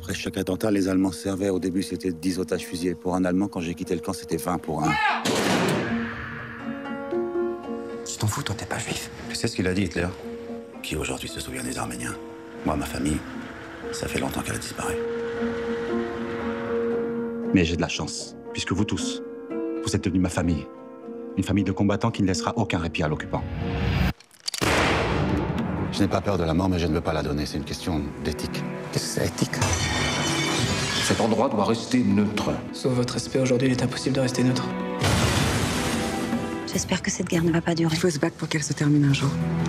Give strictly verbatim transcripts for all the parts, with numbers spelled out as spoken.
Après chaque attentat, les Allemands servaient. Au début, c'était dix otages fusillés. Pour un Allemand, quand j'ai quitté le camp, c'était vingt pour un. Tu t'en fous, toi, t'es pas juif. Tu sais ce qu'il a dit, Hitler? Qui aujourd'hui se souvient des Arméniens? Moi, ma famille, ça fait longtemps qu'elle a disparu. Mais j'ai de la chance, puisque vous tous, vous êtes devenus ma famille. Une famille de combattants qui ne laissera aucun répit à l'occupant. Je n'ai pas peur de la mort, mais je ne veux pas la donner. C'est une question d'éthique. Qu'est-ce que c'est éthique? Cet endroit doit rester neutre. Sauf votre respect, aujourd'hui, il est impossible de rester neutre. J'espère que cette guerre ne va pas durer. Il faut se battre pour qu'elle se termine un jour.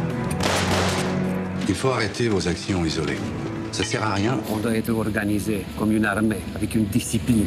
Il faut arrêter vos actions isolées. Ça sert à rien. On doit être organisé comme une armée, avec une discipline.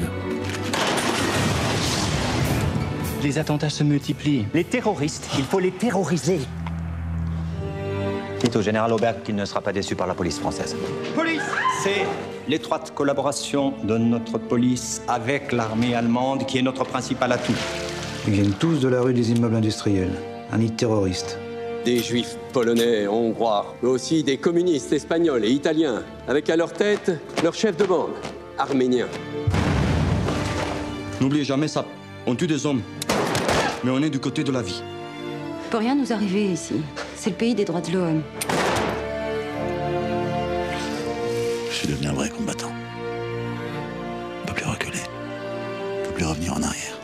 Les attentats se multiplient. Les terroristes, il faut les terroriser. Dites au général Aubert qu'il ne sera pas déçu par la police française. Police! C'est l'étroite collaboration de notre police avec l'armée allemande qui est notre principal atout. Ils viennent tous de la rue des immeubles industriels. Un nid de terroristes. Des juifs polonais, hongrois, mais aussi des communistes espagnols et italiens, avec à leur tête leur chef de bande, arménien. N'oubliez jamais ça. On tue des hommes, mais on est du côté de la vie. Il peut rien nous arriver ici. C'est le pays des droits de l'homme. Je suis devenu un vrai combattant. On ne peut plus reculer. On ne peut plus revenir en arrière.